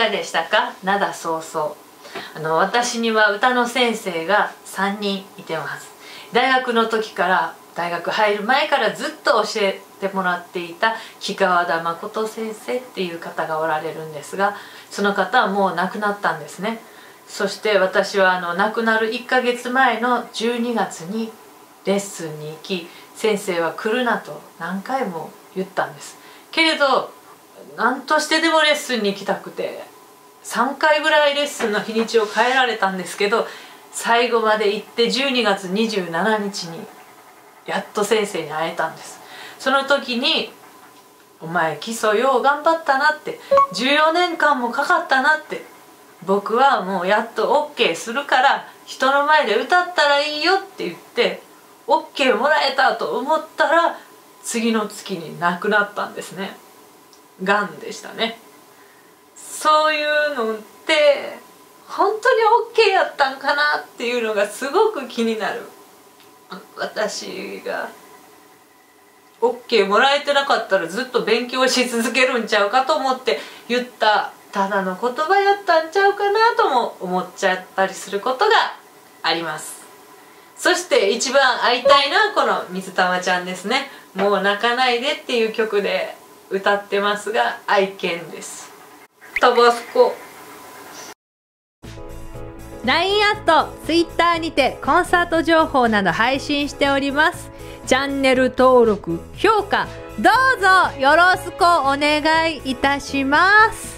がでしたか？灘そうそう。私には歌の先生が3人いてます。大学の時から大学入る前からずっと教えてもらっていた木川田誠先生っていう方がおられるんですが、その方はもう亡くなったんですね。そして私は亡くなる1ヶ月前の12月にレッスンに行き、先生は来るなと何回も言ったんです。けれど何としてでもレッスンに行きたくて3回ぐらいレッスンの日にちを変えられたんですけど、最後まで行って12月27日にやっと先生に会えたんです。その時に「お前基礎よう頑張ったな」って「14年間もかかったな」って「僕はもうやっと OK するから人の前で歌ったらいいよ」って言って OK もらえたと思ったら、次の月に亡くなったんですね。がんでしたね。そういうのって本当に OK やったんかなっていうのがすごく気になる。私が OK もらえてなかったらずっと勉強し続けるんちゃうかと思って言ったただの言葉やったんちゃうかなとも思っちゃったりすることがあります。そして一番会いたいのはこの水玉ちゃんですね。もう泣かないでっていう曲で歌ってますが、愛犬です。タバスコ。 LINE アット、Twitter にてコンサート情報など配信しております。チャンネル登録、評価、どうぞよろしくお願いいたします。